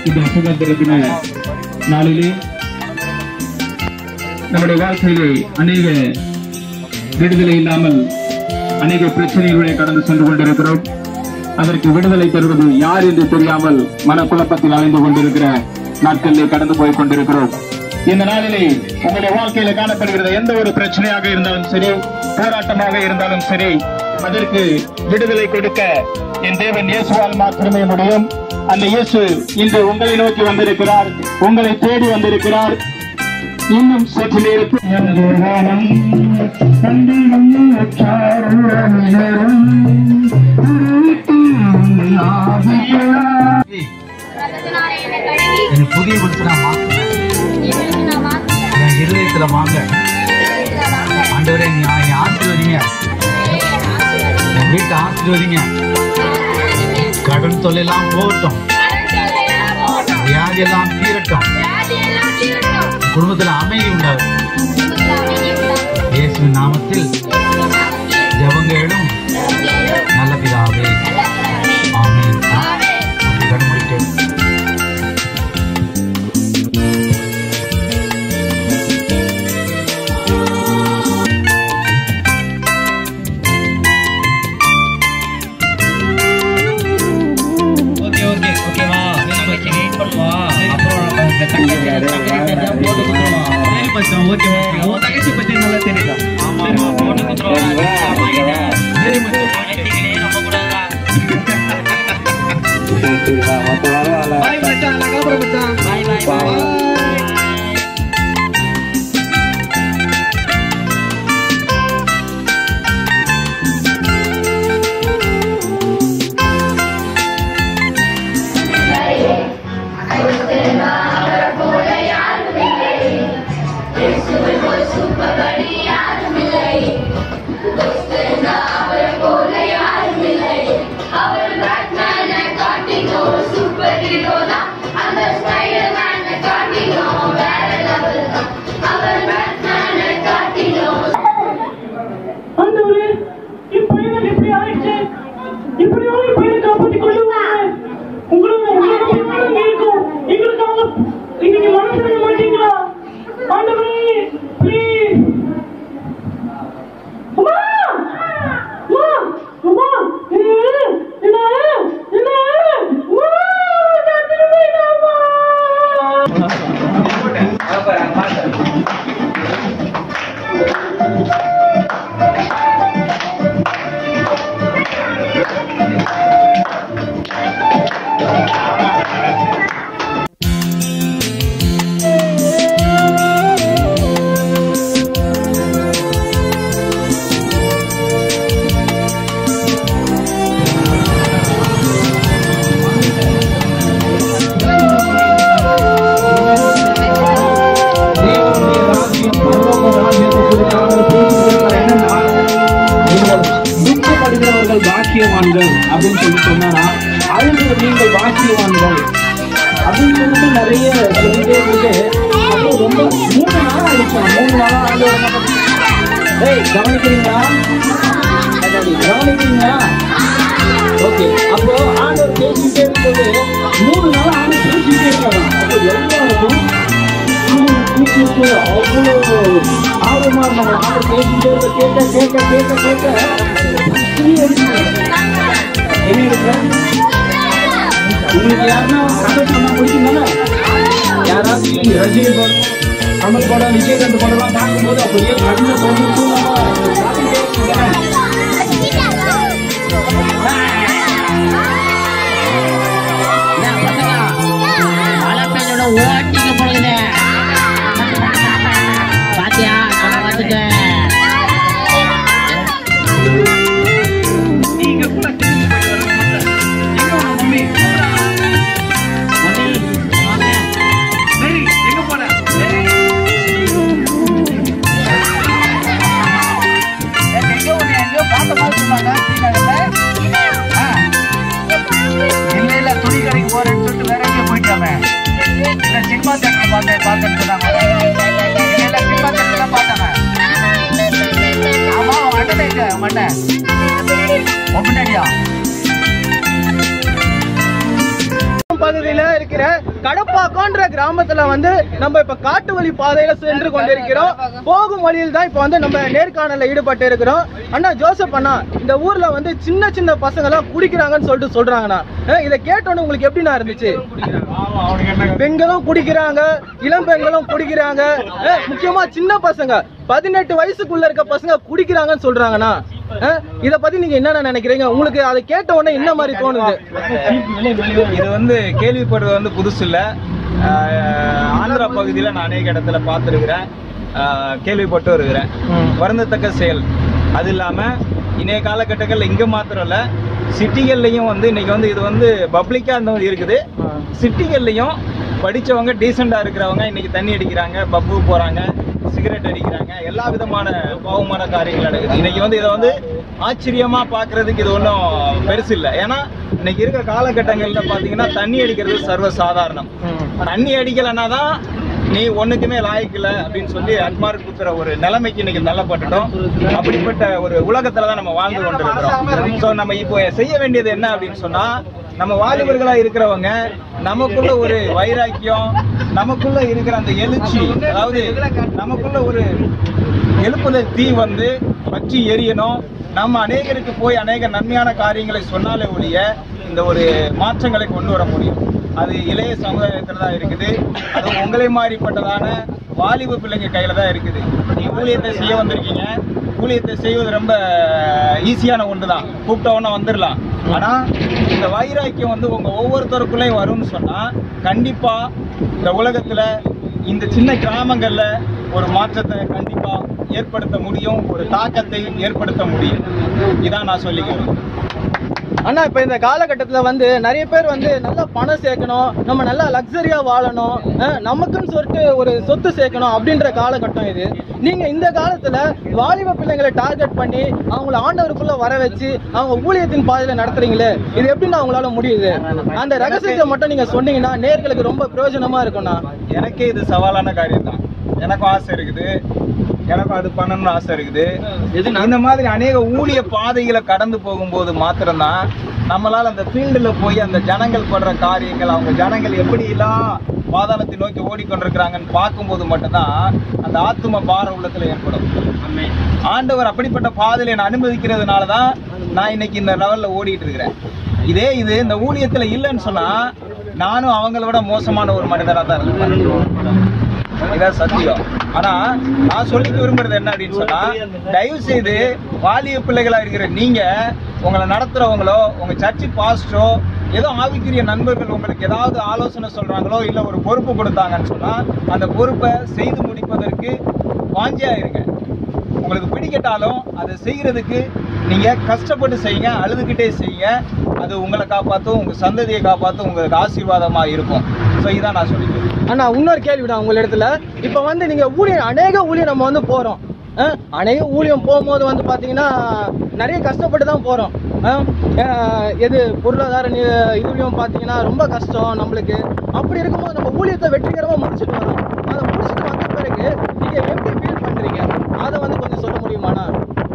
இந்த சுதந்திர தின நாளிலே நம்முடைய வாழ்க்கையிலே அநேக விடுதலை இல்லாமல் அநேக பிரச்சனைகளை கடந்து சென்று கொண்டிருக்கிறோம். அதற்கு விடுதலை தருவது யார் என்று தெரியாமல் மனக்குழப்பத்தில் அலைந்து கொண்டிருக்கிற நாட்களிலே கடந்து போய் கொண்டிருக்கிறோம். இந்த நாளிலே உங்களுடைய வாழ்க்கையில காணப்படுகிற எந்த ஒரு பிரச்சனையாக இருந்தாலும் சரி, போராட்டமாக இருந்தாலும் சரி, அதற்கு விடுதலை கொடுக்க என் தேவன் இயேசுவால் மாத்திரமே முடியும். அந்த இயேசு இன்று உங்களை நோக்கி வந்திருக்கிறார், உங்களை தேடி வந்திருக்கிறார். இன்னும் சற்று நேரத்தில் புதிய இருதயத்துல வாங்க. ஆண்டவரே ஆசீர்வதிங்க, என் வீட்டை ஆசீர்வதிங்க. கடன் தொல்லையெல்லாம் போகட்டும், வியாதி எல்லாம் தீரட்டும், குடும்பத்தில் அமைதி உண்டாகும். இயேசுவின் நாமத்தில் ஜெபங்களும் நல்ல பிதாவே, ஆமென். கண்மூடிட்டு தங்கச்சி பத்தி நல்லா தெரியல. பாக்கியவான்கள் அப்படின்னு சொல்லி சொன்னா அவங்க நீங்கள் பாக்கியவான்கள் அப்படின்னு சொல்லிட்டு நிறைய சொல்லிட்டே போட்டு ரொம்ப 3 நாள் ஆயிடுச்சோம். 3 நாளா கவனிக்கிறீங்களா? ஓகே, அப்போ ஆண்டவர் பேசிட்டே இருக்கும்போது 3 நாள் ஆண்டு பேசிட்டே இருக்காங்க. அப்போ எல்லாருக்கும் அவ்வளோ ஆர்வமா இருந்தாங்க. ஆண்டவர் பேசிட்டே இருக்க கேட்க கேட்க கேட்க கேட்க என்ன இருக்கு? உங்களுக்கு யாருன்னா கதை சொன்னா பிடிக்குங்களா? யாராவது ரஜினி படம், கமல் படம், விஜயகாந்த் படம்லாம் பார்க்கும்போது அப்படியே கண்ணை போட்டு ஓட்டிங்க போடுங்க பாத்தியா வந்துட்டு பார்த்த மாதிரி சொன்னாங்க. கிராமத்துல வந்து நம்ம இப்ப காட்டு வழி பாதையில சென்று கொண்டிருக்கிறோம். போகும் வழியில் தான் இப்ப வந்து நம்ம நேர்காணல ஈடுபட்டு இருக்கிறோம். அண்ணா ஜோசப் அண்ணா, இந்த ஊர்ல வந்து சின்ன சின்ன பசங்க எல்லாம் குடிக்கிறாங்கன்னு சொல்லிட்டு சொல்றாங்கண்ணா. இதை கேட்டோன்னு உங்களுக்கு எப்படிண்ணா இருந்துச்சு? பெண்களும் குடிக்கிறாங்க, இளம் பெண்களும் குடிக்கிறாங்க, முக்கியமா சின்ன பசங்க 18 வயசுக்குள்ள இருக்க பசங்க குடிக்கிறாங்கன்னு சொல்றாங்கண்ணா. இத பத்தி நீங்க என்ன நினைக்கிறீங்க? உங்களுக்கு அதை கேட்ட உடனே என்ன மாதிரி தோணுது? இது வந்து கேள்விப்படுறது வந்து புதுசு இல்ல. ஆந்திரா பகுதியில நான் அநேக இடத்துல பார்த்துருக்கிறேன், கேள்விப்பட்டு வருகிறேன். வருந்தத்தக்க செயல். அது இல்லாம இன்றைய காலகட்டங்கள்ல இங்க மாத்திரம் இல்ல, சிட்டிகள்லையும் வந்து இன்னைக்கு வந்து இது வந்து பப்ளிக்கா அந்த மாதிரி இருக்குது. சிட்டிகள்லையும் படிச்சவங்க டீசெண்டா இருக்கிறவங்க இன்னைக்கு தண்ணி அடிக்கிறாங்க, பப்பு போறாங்க, சிகரெட் அடிக்கிறாங்க, எல்லா விதமான பாவமான காரியங்கள் நடக்குது. இன்னைக்கு வந்து இதை வந்து ஆச்சரியமா பாக்குறதுக்கு இது ஒன்றும் பெருசு இல்லை. ஏன்னா இன்னைக்கு இருக்கிற காலகட்டங்கள்ல பாத்தீங்கன்னா தண்ணி அடிக்கிறது சர்வ சாதாரணம். தண்ணி அடிக்கலைன்னா தான் நீ ஒண்ணுக்குமே லாய்க்கல அப்படின்னு சொல்லி அட்மார்க் குத்துற ஒரு நிலைமைக்கு இன்னைக்கு தள்ளப்பட்டுட்டோம். அப்படிப்பட்ட ஒரு உலகத்துலதான் நம்ம வாழ்ந்து கொண்டிருக்கிறோம். ஸோ நம்ம இப்போ செய்ய வேண்டியது என்ன அப்படின்னு சொன்னா, நம்ம வாலிபர்களா இருக்கிறவங்க நமக்குள்ள ஒரு வைராக்கியம், நமக்குள்ள இருக்கிற அந்த எழுச்சி, அதாவது நமக்குள்ள ஒரு எழுப்புதல் தீ வந்து பற்றி எரியணும். நம்ம அநேகருக்கு போய் அநேக நன்மையான காரியங்களை சொன்னாலே ஒழிய இந்த ஒரு மாற்றங்களை கொண்டு வர முடியும். அது இளைய சமுதாயத்துல தான் இருக்குது. அது உங்களை மாதிரிப்பட்டதான வாலிப பிள்ளைங்க கையில தான் இருக்குது. நீங்க ஊழியத்தை செய்ய வந்திருக்கீங்க. ஊழியத்தை செய்வது ரொம்ப ஈஸியான ஒன்று தான், கூப்பிட்டவொன்னா வந்துடலாம். ஆனா இந்த வைராக்கியம் வந்து உங்க ஒவ்வொருத்தருக்குள்ளேயும் வரும்னு சொன்னா கண்டிப்பா இந்த உலகத்துல இந்த சின்ன கிராமங்கள்ல ஒரு மாற்றத்தை கண்டிப்பா ஏற்படுத்த முடியும், ஒரு தாக்கத்தை ஏற்படுத்த முடியும். இதான் நான் சொல்லிக்கிறேன். அண்ணா, இப்ப இந்த காலகட்டத்துல வந்து நிறைய பேர் வந்து நல்லா பணம் சேர்க்கணும், நம்ம நல்லா லக்ஸரியா வாழணும், நமக்குன்னு சொல்லிட்டு ஒரு சொத்து சேர்க்கணும் அப்படின்ற காலகட்டம் இது. நீங்க இந்த காலத்துல வாலிப பிள்ளைங்களை டார்கெட் பண்ணி அவங்கள ஆண்டவருக்குள்ள வர வச்சு அவங்க ஊழியத்தின் பாதையில நடத்துறீங்களே, இது எப்படின்னா அவங்களால முடியுது? அந்த ரகசியத்தை மட்டும் நீங்க சொன்னீங்கன்னா நேர்களுக்கு ரொம்ப பிரயோஜனமா இருக்கும்ண்ணா. எனக்கே இது சவாலான காரியம் தான். எனக்கும் ஆசை இருக்குது, எனக்கும் அது பண்ணணும்னு ஆசை இருக்குது. இந்த மாதிரி அநேக ஊழிய பாதைகளை கடந்து போகும்போது மாத்திரம்தான் நம்மளால அந்த ஃபீல்டுல போய் அந்த ஜனங்கள் படுற காரியங்கள், அவங்க ஜனங்கள் எப்படி எல்லாம் பாதாளத்தை நோக்கி ஓடிக்கொண்டிருக்கிறாங்கன்னு பார்க்கும்போது மட்டும்தான் அந்த ஆத்தும பார உள்ளத்துல ஏற்படும். ஆண்டவர் அப்படிப்பட்ட பாதையில என்னை அனுமதிக்கிறதுனாலதான் நான் இன்னைக்கு இந்த லெவல்ல ஓடிட்டு இருக்கிறேன். இதே இது இந்த ஊழியத்துல இல்லைன்னு சொன்னா நானும் அவங்கள விட மோசமான ஒரு மனிதனா தான் இருக்கேன். இதான் சத்தியம். ஆனா நான் சொல்லிக்க விரும்புறது என்ன அப்படின்னு சொன்னா, தயவு செய்து வாலிய பிள்ளைகளா இருக்கிற நீங்க, உங்களை நடத்துறவங்களோ, உங்க சர்ச்சு பாஸ்டரோ, ஏதோ ஆவிக்குரிய நண்பர்கள் உங்களுக்கு ஏதாவது ஆலோசனை சொல்றாங்களோ, இல்ல ஒரு பொறுப்பு கொடுத்தாங்கன்னு சொன்னா அந்த பொறுப்பை செய்து முடிப்பதற்கு வாஞ்சியா இருங்க. உங்களுக்கு பிடிக்கட்டாலும் அதை செய்யறதுக்கு நீங்க கஷ்டப்பட்டு செய்யுங்க, அழுதுகிட்டே செய்யுங்க. அது உங்களை காப்பாற்றும், உங்க சந்ததியை காப்பாற்றும், உங்களுக்கு ஆசீர்வாதமா இருக்கும். ஸோ இதான் நான் சொல்லிக்கிறேன். அண்ணா, இன்னொரு கேள்விதான் உங்க இடத்துல. இப்ப வந்து நீங்க ஊழியம், அநேக ஊழியம் நம்ம வந்து போறோம். அநேக ஊழியம் போகும்போது வந்து பாத்தீங்கன்னா நிறைய கஷ்டப்பட்டு தான் போறோம். எது பொருளாதார இதுலயும் பாத்தீங்கன்னா ரொம்ப கஷ்டம் நம்மளுக்கு. அப்படி இருக்கும்போது நம்ம ஊழியத்தை வெற்றிகரமா முடிச்சுட்டு வரோம். அதை முடிச்சுட்டு வந்த பிறகு நீங்க எப்படி ஃபீல் பண்றீங்க? அதை வந்து கொஞ்சம் சொல்ல முடியுமாண்ணா?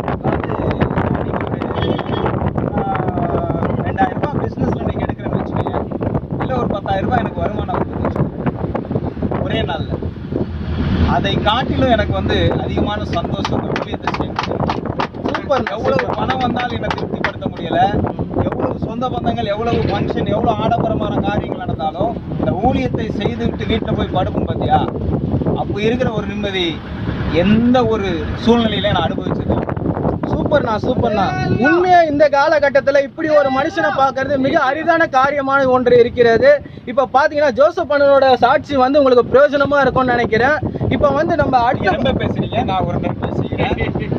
2000 ரூபாய் பிசினஸ்ல நீங்க எடுக்கிறேன்னு வச்சுக்கோங்க, இல்ல ஒரு 10,000 ரூபாய் எனக்கு வருமானம் ஒரே நாள்ல, அதை காட்டிலும் எனக்கு வந்து அதிகமான சந்தோஷம் ஊழியத்தை செய்யும். எவ்வளவு பணம் வந்தாலும் என்னை திருப்திப்படுத்த முடியல, எவ்வளவு சொந்த பந்தங்கள், எவ்வளவு ஃபங்க்ஷன், எவ்வளவு ஆடம்பரமான காரியங்கள் நடந்தாலும் இந்த ஊழியத்தை செய்துவிட்டு வீட்டில் போய் படுக்கும் பார்த்தியா, அப்போ இருக்கிற ஒரு நிம்மதி எந்த ஒரு சூழ்நிலையில நான் அனுபவிச்சிருக்கேன். சூப்பர்ண்ணா, சூப்பர்ண்ணா. உண்மையா இந்த காலகட்டத்துல இப்படி ஒரு மனுஷனை பார்க்கறது மிக அரிதான காரியமான ஒன்று இருக்கிறது. இப்ப பாத்தீங்கன்னா ஜோசப் அண்ணனோட சாட்சி வந்து உங்களுக்கு பிரயோஜனமா இருக்கும்னு நினைக்கிறேன். இப்ப வந்து நம்ம அடுத்த பேசுறீங்க, நான் ஒரு பேர் பேசுகிறேன்.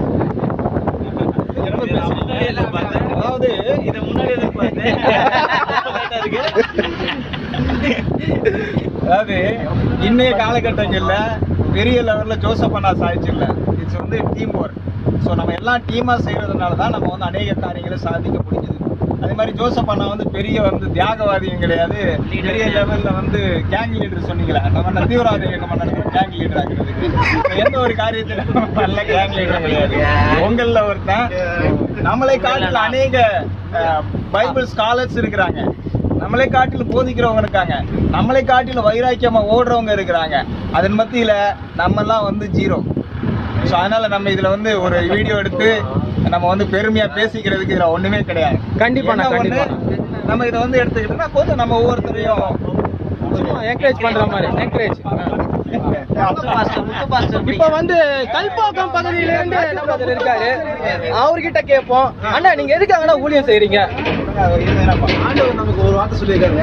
அதாவது இதை முன்னாடி அதாவது இன்னைய காலகட்டங்கள்ல பெரிய லெவல்ல ஜோசப் அண்ணா சாதிச்சு இல்லை, இட்ஸ் வந்து டீம் ஒர்க். ஸோ நம்ம எல்லாம் டீமா செய்யறதுனால தான் நம்ம வந்து அநேக காரியங்களை சாதிக்க முடியுது. அதே மாதிரி ஜோசப் அண்ணா வந்து பெரிய வந்து தியாகவாதியும் கிடையாது, பெரிய லெவல்ல வந்து கேங் லீடர் சொன்னீங்களா, நம்ம தீவிரவாத இயக்கம் கேங் லீடர் ஆகிறதுக்கு எந்த ஒரு காரியத்துல நல்ல கேங் லீடர் கிடையாது. உங்கள ஒருத்தன் நம்மளை காட்டில் அநேக பைபிள் ஸ்காலர்ஸ் இருக்கிறாங்க. நம்மளை காட்டிலும் போதிக்கிறவங்க இருக்காங்க, நம்மளை காட்டிலும் வைராக்கியமா ஓடுறவங்க இருக்கிறாங்க. அதன் மத்தியில நம்ம எல்லாம் வந்து ஜீரோ. ஸோ அதனால நம்ம இதுல வந்து ஒரு வீடியோ எடுத்து நம்ம வந்து பெருமையா பேசிக்கிறதுக்கு இதுல ஒண்ணுமே கிடையாது. கண்டிப்பா நம்ம இதை வந்து எடுத்துக்கிட்டோம்னா கொஞ்சம் நம்ம ஒவ்வொருத்தரையும் என்கரேஜ் பண்ற மாதிரி என்கரேஜ். இப்ப வந்து கல்பாக்கம் பகுதியில இருந்து நம்ம இருக்காரு, அவர்கிட்ட கேட்போம். அண்ணா நீங்க எதுக்காக ஊழியம் செய்றீங்க? ஆண்டவர் நமக்கு ஒரு வார்த்தை சொல்லியிருக்காரு.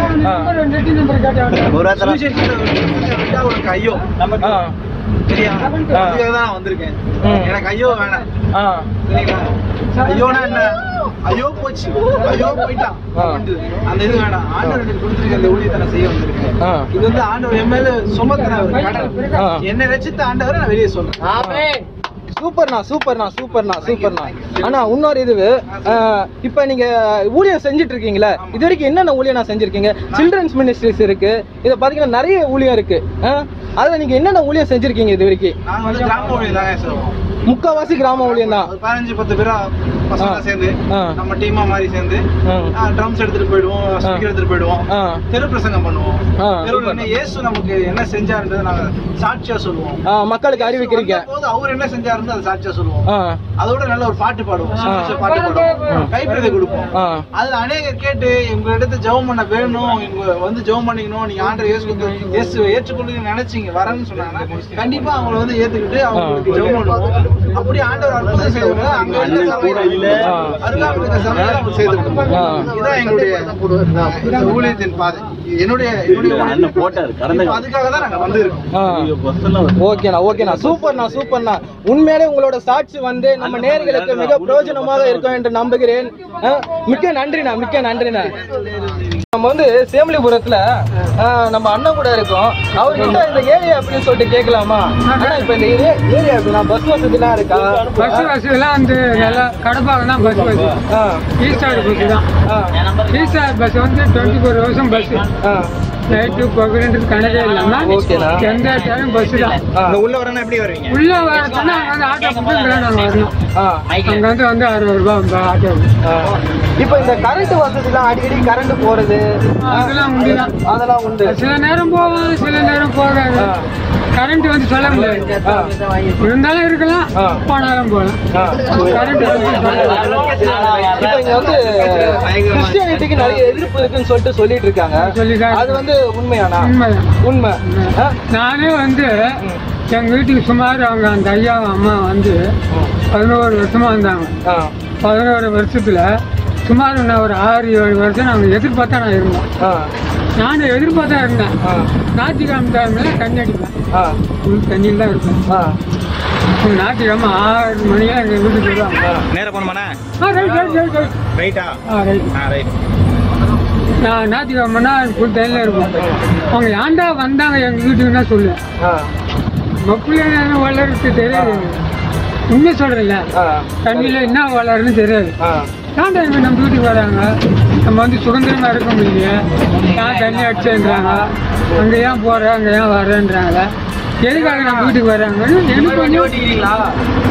ஐயோ நமக்கு சரியா, அதுக்காக தான் நான் வந்திருக்கேன். எனக்கு ஐயோ வேணாம். சரிங்களா? ஐயோனா என்ன? ஐயோ போச்சு, ஐயோ போயிட்டான், அந்த இது வேணாம். ஆண்டவர் எனக்கு கொடுத்துருக்க இந்த ஊழியத்தை நான் செய்ய வந்திருக்கேன். இது வந்து ஆண்டவர் என் மேல சுமக்கிற ஒரு கடன். என்னை ரசித்த ஆண்டவரை நான் வெளியே சொல்றேன். சூப்பர்ண்ணா சூப்பர்ண்ணா சூப்பர்ண்ணா சூப்பர்ண்ணா. ஆனா இன்னொரு இது, இப்ப நீங்க ஊழியம் செஞ்சுட்டு இருக்கீங்களா? இது வரைக்கும் என்னென்ன ஊழியம் நான் செஞ்சிருக்கீங்க? சில்ட்ரன்ஸ் மினிஸ்ட்ரிஸ் இருக்கு, இதை பாத்தீங்கன்னா நிறைய ஊழியம் இருக்கு. அதுல நீங்க என்னென்ன ஊழியம் செஞ்சிருக்கீங்க இது வரைக்கும்? நாங்க வந்து கிராம ஊழியம் தாங்க செய்வோம். முக்காவாசி கிராம ஊழியம் தான். 15-10 பேரா பசங்க சேர்ந்து நம்ம டீமா மாதிரி சேர்ந்து ட்ரம்ஸ் எடுத்துட்டு போயிடுவோம், ஸ்பீக்கர் எடுத்துட்டு போயிடுவோம், தெரு பிரசங்கம் பண்ணுவோம். தெருவுல என்ன இயேசு நமக்கு என்ன செஞ்சாருன்றதை நாங்க சாட்சியா சொல்லுவோம், மக்களுக்கு அறிவிக்கிறீங்க. அவர் என்ன செஞ்சாருன்னு அதை சாட்சியா சொல்லுவோம். அதோட நல்ல ஒரு பாட்டு பாடுவோம், பாட்டு பாடுவோம், கைப்பிரதை கொடுப்போம். அதுல அநேகர் கேட்டு உங்க இடத்த ஜெபம் பண்ண வேணும், இங்க வந்து ஜெபம் பண்ணிக்கணும், நீங்க ஆண்டவர் இயேசுவை ஏற்றுக்கொண்டு நினைச்சீங்க வரேன்னு சொன்னாங்கன்னா கண்டிப்பா அவங்களை வந்து ஏத்துக்கிட்டு அவங்களுக்கு ஜெபம் பண்ணுவோம். அப்படி ஆண்டவர் அற்புதம் செய்வாங்க. அங்க அருகாமையில் சமையல் அவங்க செய்திருக்கோம். இதுதான் எங்களுடைய ஊழியத்தின் பாதை. என்னுடைய அதுக்காக தான் நாங்க வந்திருக்கோம். ஓகேண்ணா ஓகேண்ணா, சூப்பர்ண்ணா சூப்பர்ண்ணா. உண்மையிலே உங்களோட சாட்சி வந்து நம்ம நேயர்களுக்கு மிக பிரயோஜனமாக இருக்கும் என்று நம்புகிறேன். மிக்க நன்றிண்ணா, மிக்க நன்றிண்ணா. நம்ம வந்து சேமலிபுரத்துல நம்ம அண்ணன் கூட இருக்கோம். அவர்கிட்ட இந்த ஏரியா அப்படின்னு சொல்லிட்டு கேட்கலாமா? ஆனா இப்ப இந்த ஏரியா எப்படின்னா பஸ் வசதி எல்லாம் இருக்கா? பஸ் வசதி எல்லாம் வந்து நல்லா கடப்பாக தான் பஸ் வசதி. ஈஸ்டார் பஸ் தான். ஈஸ்டார் பஸ் வந்து 24 hours பஸ். நைட்டு பகலுன்றது கணக்கே இல்லாம எந்த டைம் பஸ் தான். உள்ள வரணும். எப்படி வருவீங்க? உள்ள வரணும்னா அங்க வந்து ஆட்டோ புக்கு நாங்க வரணும். அங்க வந்து 60 ரூபாய் ஆட்டோ. இப்ப இந்த கரண்ட் வசதி எல்லாம் அடிக்கடி கரண்ட் போறது அதெல்லாம் உண்டு. அதெல்லாம் உண்டு. சில நேரம் போவோம், சில நேரம் போகாது. கரண்ட் வந்து சொல்ல முடியாது, இருந்தாலும் இருக்கலாம், போனாலும் போகலாம். கரண்ட் இப்ப இங்க வந்து கிறிஸ்டியானிட்டிக்கு நிறைய எதிர்ப்பு இருக்குன்னு சொல்லிட்டு சொல்லிட்டு இருக்காங்க. அது வந்து உண்மையானா? உண்மை. நானே வந்து எங்க வீட்டுக்கு சுமார் அவங்க அந்த ஐயா அம்மா வந்து 11 வருஷமா வந்தாங்க. 11 வருஷத்துல சுமார் நான் ஒரு 6-7 வருஷம் நாங்கள் எதிர்பார்த்தா நான் இருந்தேன். நானும் எதிர்பார்த்தா இருந்தேன். ஞாயிற்றுக்கிழமை டைம்ல தண்ணி அடிப்பேன், தண்ணியில் தான் இருப்பேன். ஞாயிற்றுக்கிழமை 6 மணியா எங்கள் வீட்டுக்கு வருவாங்க. நேரம் போனோமாண்ணா? ரைட்டா? ரைட். நான் ஞாயிற்றுக்கிழமைனா ஃபுல் டைம்ல இருப்பேன். அவங்க ஏன்டா வந்தாங்க எங்கள் வீட்டுக்குன்னா சொல்லுவேன். மக்கள் வளர்றது தெரியாது, உண்மை சொல்றேன்ல, தண்ணியில என்ன வளருன்னு தெரியாது. ஏன்டா இவங்க நம்ம வீட்டுக்கு வராங்க, நம்ம வந்து சுதந்திரமா இருக்க முடியலையே, ஏன் தண்ணி அடிச்சேன்றாங்க, அங்க ஏன் போற அங்க ஏன் வர்றேன்றாங்க, எதுக்காக நம்ம வீட்டுக்கு வர்றாங்கன்னு எனக்கு கொஞ்சம்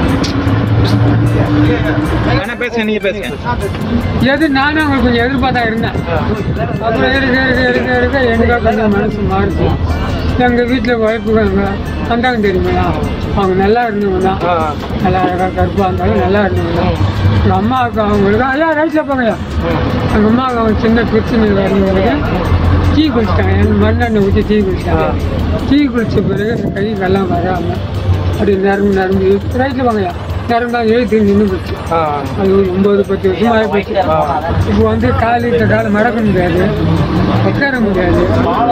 எது நானும் அவங்களுக்கு கொஞ்சம் எதிர்பார்த்தா இருந்தேன். அப்புறம் இருக்க எனக்கு கொஞ்சம் மனசு மாறுச்சு. எங்கள் வீட்டில் ஒய்ஃபுங்க வந்தாங்க தெரியுங்களா, அவங்க நல்லா இருந்தவங்க தான், நல்லா அழகாக கருப்பாக இருந்தாலும் நல்லா இருந்தவங்க தான். எங்கள் அம்மாவுக்கு அவங்களுக்கு ஐயா ரைட்ஸாக போங்கய்யா, எங்கள் அம்மாவுக்கு அவங்க சின்ன பிரச்சனை வரும்போது டீ குடிச்சிட்டாங்க, என் மண்ணெண்ணெய் ஊற்றி டீ குடிச்சிட்டாங்க. டீ குடித்த பிறகு இந்த கை வெள்ளம் வராமல் அப்படி நரம்பு ரைட்டில் வாங்கய்யா, நரம்பு எழுத்து நின்று போச்சு. அது ஒரு 9-10 வருஷம் ஆகி போச்சு. இப்போ வந்து காலை மடக்க முடியாது, உட்கார முடியாது,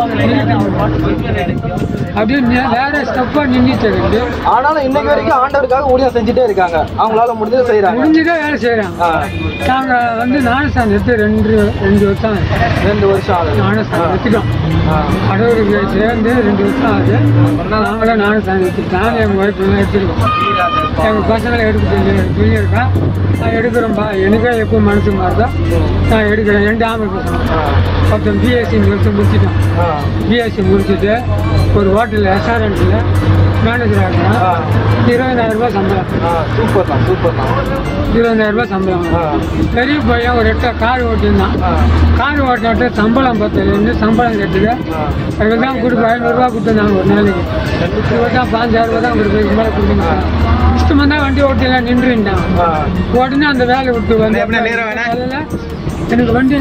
அப்படியே வேற ஸ்டெப்பா நின்றுட்டு. ஆனாலும் இன்னைக்கு வரைக்கும் ஆண்டவருக்காக ஊழியம் செஞ்சுட்டே இருக்காங்க, அவங்களால முடிஞ்சதை செய்யறாங்க, முடிஞ்சுட்டே வேலை செய்யறாங்க. நாங்க வந்து ஞானஸ்தானம் எடுத்து 2 வருஷம் 2 வருஷம் ஆகுது. ஞானஸ்தானம் எடுத்துட்டோம். அடவருக்கு சேர்ந்து 2 வருஷம் ஆகுது. நாங்களும் ஞானஸ்தானம் எடுத்துட்டோம். எங்க ஒய்ஃப் எல்லாம் எடுத்துருக்கோம். எங்க பசங்களை எடுக்க சொல்லியிருக்கா, நான் எடுக்கிறோம்பா, எனக்கே எப்போ மனசு மாறுதா நான் எடுக்கிறேன். 2 ஆமை பசங்க, 10 பிஏ பிஎஸ்சி முடிச்சிட்டோம். பிஎஸ்சி முடிச்சுட்டு ஒரு ஹோட்டலில் ரெஸ்டாரண்ட்டில் மேனேஜர் ஆகிறேன். 20,000 ரூபாய் சம்பளம். சூப்பர் தான், சூப்பர் தான். 20,000 ரூபாய் சம்பளம். பெரிய பையன் ஒரு 8 கார் ஓட்டிருந்தான். கார் ஓட்டினாட்டு சம்பளம் பத்தலேருந்து சம்பளம் கேட்டுது. அதுக்கு தான் கொடுத்து 500 ரூபா கொடுத்துருந்தாங்க ஒரு நாளைக்கு. இவர் தான் 5,000 ரூபா தான் கொடுத்து மேலே கொடுத்துருங்க. இஷ்டமாக தான் வண்டி ஓட்டிலாம் நின்றுட்டான். உடனே அந்த வேலையை விட்டு வந்து எனக்கு வண்டி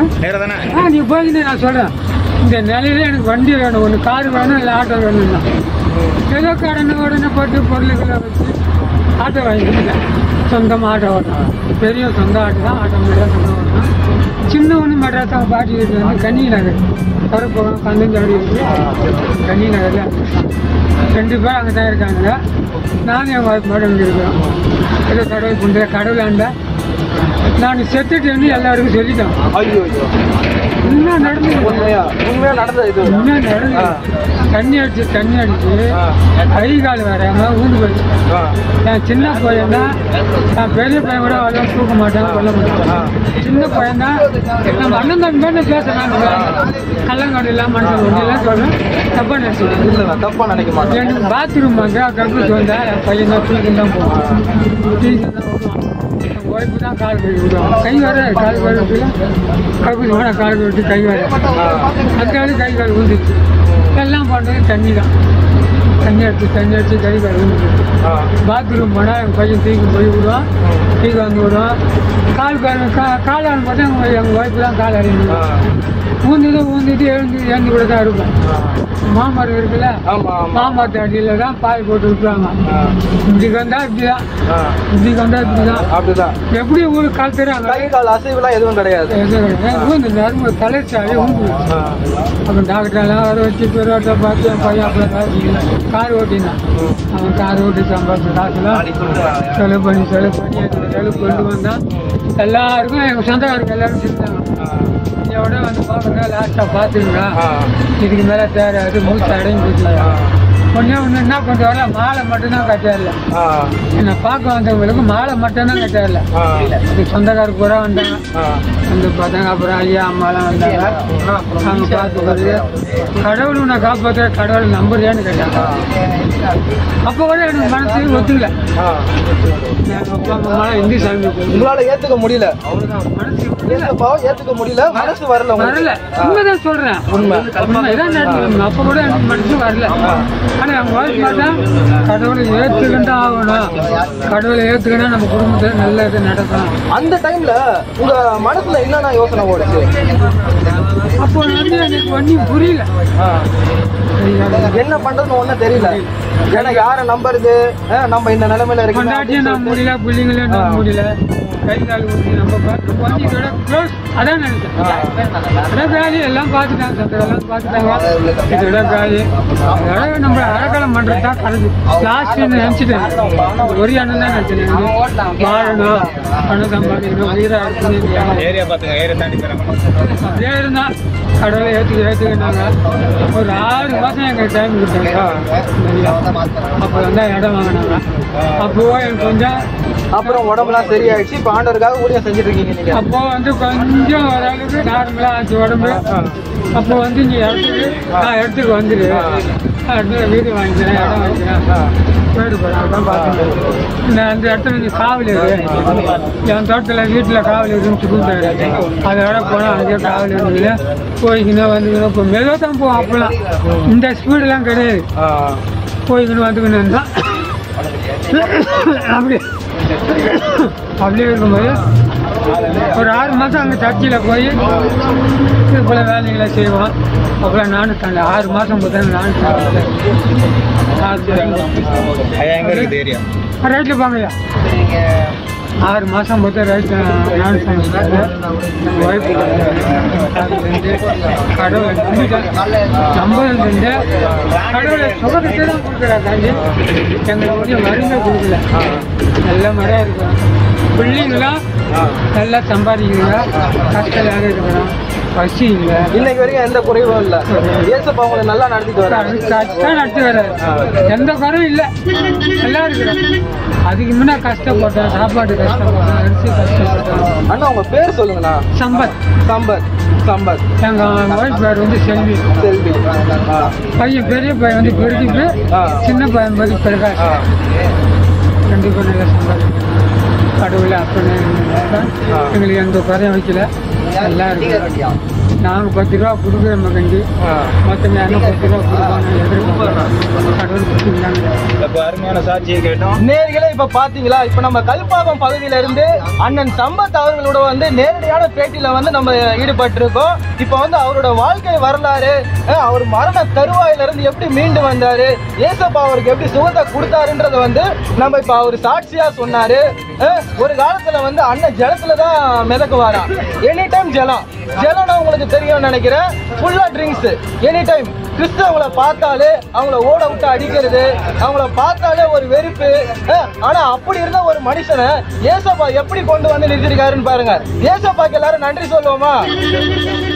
நீ போயின்னு நான் சொல்கிறேன். இந்த நிலையில எனக்கு வண்டி வேணும், ஒன்று கார் வேணும், இல்லை ஆட்டோ வேணும்னா ஏதோ உடனே போட்டு பொருளுகளை வச்சு ஆட்டோ வாங்கிக்கிட்டேன். சொந்தமாக ஆட்டோ ஓட்டணும். பெரிய சொந்த ஆட்டோ தான், ஆட்டோ மீடியா சொந்தம் ஓட்டணும். சின்ன ஒன்று மெட்ராஸாக பாட்டி வீட்டில் வந்து கன்னி நகர் கருப்பகம் கந்தஞ்சாடி இருக்குது. கன்னி நகரில் 2 பேர் அங்கே தான் இருக்காங்க. நானும் என் வாய்ப்பு மட்டும் இங்கே இருக்கிறோம். ஏதோ கடவுள் பண்ணுற கடவுளாண்ட நான் செத்துட்டேன்னு எல்லாருக்கும் சொல்லிட்டேன். உண்மையா நடந்தது, உண்மையா நடந்தது இது. உண்மையா நடந்தது. தண்ணி அடிச்சு கை கால் வராம ஊந்து போயிடுச்சு. என் சின்ன பையன் தான், நான் பெரிய பையன் கூட அவ்வளோ தூக்க மாட்டேன், கொல்ல மாட்டேன். சின்ன பையன் தான். நம்ம அண்ணன் தம்பி மாதிரி பேசுறாங்க. கள்ளங்காடு இல்லாம மனுஷன் ஒன்று எல்லாம் சொல்றேன். தப்பா நினைச்சுக்கேன். தப்பா நினைக்க மாட்டேன். எனக்கு பாத்ரூம் வந்து கருப்பு வந்தா என் பையன் தான் தூக்கி தான் போவான். தூக்கி தான் போவான். ஒய்ஃபு தான் கால் கழுவி விடுவாங்க. கை வர கால் கழுவிட்டுல கருப்பு போனால் கால் கழுவிட்டு கை வர அந்த கை கால் ஊந்துச்சு. எல்லாம் பண்ணுறது தண்ணி தான். தண்ணி அடிச்சு கை கால் ஊந்துச்சு. பாத்ரூம் போனால் எங்கள் பையன் தூக்கி போய் விடுவான், தூக்கி வந்து விடுவான். காலான்னு பார்த்தா எங்கள் ஒய்ஃபு தான் கால் அறிஞ்சிடுவான். ஊந்துட்டு எழுந்து கூட தான் இருக்கும். மாமரம் இருக்குல்ல, மாமரத்து அடியில் தான் பாய் போட்டு விட்டுருவாங்க. இப்படி வந்தா இப்படிதான், இப்படி வந்தா இப்படிதான், அப்படிதான். எப்படி ஊருக்கு கலத்துறாங்க. கை கால் அசைவுலாம் எதுவும் கிடையாது. ஊந்து நரம்பு தலைச்சாலே ஊந்து. அப்புறம் டாக்டரெல்லாம் வர வச்சு பெருவாட்டை பார்த்து என் பையன் அப்புறம் கார் ஓட்டினான். அவன் கார் ஓட்டி சம்பாதிச்ச காசுலாம் செலவு பண்ணி செலவு கொண்டு வந்தான். எல்லாருக்கும் எங்கள் சொந்தக்காரருக்கு எல்லாரும் செஞ்சாங்க. இதோட வந்து பார்க்குறா லாஸ்ட்டாக பார்த்துங்களா, இதுக்கு மேலே தேராது, மூச்சு அடைஞ்சு போச்சுங்களா. ஒன்று என்ன கொண்டு வரல, மாலை மட்டும்தான் கட்டாரில்ல. என்னை பார்க்க வந்தவங்களுக்கு மாலை மட்டும்தான் கட்டாரில்ல. அது சொந்தக்காரர் பூரா வந்தாங்க. வந்து பார்த்தாங்க. அப்புறம் ஐயா அம்மாலாம் வந்தாங்க. அவங்க பார்த்து கடவுள் உன்னை காப்பாற்ற கடவுள் நம்புறியான்னு கேட்டாங்க. அப்போ கூட எனக்கு மனசு ஒத்துக்கல. அப்பா அம்மாலாம் இந்தி சாமி உங்களால ஏத்துக்க முடியல. மனசு ஏத்துக்க முடியல, மனசு வரல. உண்மைதான் சொல்றேன். உண்மைதான் நடந்தது. அப்ப கூட எனக்கு மனசு வரல. ஆனா அவங்க வாழ்க்கை பார்த்தா கடவுளை ஏத்துக்கிட்டா ஆகணும். கடவுளை ஏத்துக்கினா நம்ம குடும்பத்துல நல்ல இது நடக்கும். அந்த டைம்ல உங்க மனசுல என்னன்னா யோசனை ஓடுச்சு? அப்போ வந்து எனக்கு ஒன்றும் புரியல. என்ன பண்றதுன்னு ஒன்னும் தெரியல. ஏன்னா யாரை நம்புறது, நம்ம இந்த நிலைமையில கொண்டாட்டியும் நான் முடியல, பிள்ளைங்களையும் நான் முடியல. கை கால் ஊற்றி நம்ம வந்து இதோட க்ளோஸ் அதான் நினைச்சேன். காலி எல்லாம் பார்த்துட்டாங்க, சத்தெல்லாம் பார்த்துட்டாங்க. இதோட காலி அதோட நம்ம அறக்கலம் பண்றது தான் கணக்கு. லாஸ்ட் நினைச்சிட்டேன். ஒரு அண்ணன் தான் நினைச்சேன். வாழணும், பணம் சம்பாதிக்கணும், உயிரா அப்படியே இருந்தா கடவுளை ஏற்றுக்கினாங்க. ஒரு 6 மாதம் எங்களுக்கு டைம் கொடுத்தாங்க. அப்போ வந்து இடம் வாங்கினாங்க. அப்போ எனக்கு கொஞ்சம் அப்புறம் உடம்புலாம் சரியாயிடுச்சு. இப்போ ஆண்டவருக்காக ஊழியம் செஞ்சுட்டு இருக்கீங்க நீங்க. அப்போ வந்து கொஞ்சம் ஓரளவுக்கு நார்மலா ஆச்சு உடம்பு. அப்போ வந்து நீ இடத்துக்கு வந்துடு, அடுத்த வீடு வாங்கிக்கிறேன், இடம் வாங்கிக்கிறேன், வீடு போகிறேன் பார்த்துட்டு நான் அந்த இடத்துல நீ காவல் இரு, என் தோட்டத்தில் வீட்டில் காவல் இருக்குன்னு கொடுத்தாரு. அதோட போனால் அங்கேயே காவல் இருந்தது. போய்க்கணும் வந்துக்கணும். இப்போ மெதுவாக தான் போவோம். அப்போலாம் இந்த ஸ்பீடெலாம் கிடையாது. போய்க்கணும் வந்துக்கணும் தான். அப்படியே இருக்கும்போது ஒரு 6 மாதம் அங்கே சர்ச்சில் போய் இது போல் வேலைகளை செய்வோம். அப்போலாம் நானும் 6 மாதம் பார்த்தா நானும் ரைட்டில் போங்கய்யா. 6 மாதம் பார்த்தா ரைட்டு நானும் ஒய்ஃபு கடவுளை நம்புறது கடவுளை சுகத்தை தான் கொடுக்குறாங்க. எங்களுக்கு மருந்தே கொடுக்கல. நல்ல முறையாக இருக்கணும். பிள்ளைங்களாம் நல்லா சம்பாதிக்கிறீங்க, கஷ்டம் யாரும் இருக்கணும். பசி இல்லை. இன்னைக்கு வரைக்கும் எந்த குறைவும் இல்லை. ஏசப்பா உங்களை நல்லா நடத்திட்டு வராரு. கஷ்டம் நடத்தி வர்றாரு. எந்த குறையும் இல்லை. நல்லா இருக்கிறேன். அதுக்கு முன்னே கஷ்டப்பட்டேன். சாப்பாடு கஷ்டப்பட்டேன். அரிசி கஷ்டப்பட்டேன். அண்ணா உங்க பேர் சொல்லுங்கண்ணா. சம்பத். சம்பத். சம்பத். எங்க ஒய்ஃப் பேர் வந்து செல்வி. செல்வி. பையன் பெரிய பையன் வந்து பெருகிப்பு, சின்ன பையன் வந்து பிரகாஷ். கண்டிப்பாக நல்லா சம்பாதிக்கணும். கடவுளை அப்பனே எங்களுக்கு எந்த குறையும் வைக்கல. நல்லா இருக்கு. நாங்கள் 10 ரூபா கொடுக்குற மகண்டி மொத்தம் என்ன 10 ரூபா கொடுப்பாங்க. கடவுள் கொடுத்துருந்தாங்க. அருமையான சாட்சியை கேட்டோம். நேர்களே இப்ப பாத்தீங்களா, இப்ப நம்ம கல்பாக்கம் பகுதியில இருந்து அண்ணன் சம்பத் அவர்களோட வந்து நேரடியான பேட்டியில வந்து நம்ம ஈடுபட்டு இருக்கோம். இப்ப வந்து அவரோட வாழ்க்கை வரலாறு, அவர் மரண தருவாயில இருந்து எப்படி மீண்டு வந்தாரு, ஏசப்பா அவருக்கு எப்படி சுகத்தை கொடுத்தாருன்றத வந்து நம்ம இப்ப அவர் சாட்சியா சொன்னாரு. ஒரு காலத்துல வந்து அண்ணன் ஜலத்துலதான் மிதக்குவாராம். எனி டைம் ஜலம்னா உங்களுக்கு தெரியும் நினைக்கிறேன். ஃபுல்லா ட்ரிங்க்ஸ் எனி டைம். கிறிஸ்தவங்களை பார்த்தாலே அவங்கள ஓட விட்டு அடிக்கிறது, அவங்கள பார்த்தாலே ஒரு வெறுப்பு. ஆனா அப்படி இருந்த ஒரு மனுஷனை ஏசப்பா எப்படி கொண்டு வந்து நிறுத்திருக்காருன்னு பாருங்க. ஏசப்பாக்கு எல்லாரும் நன்றி சொல்லுவோமா?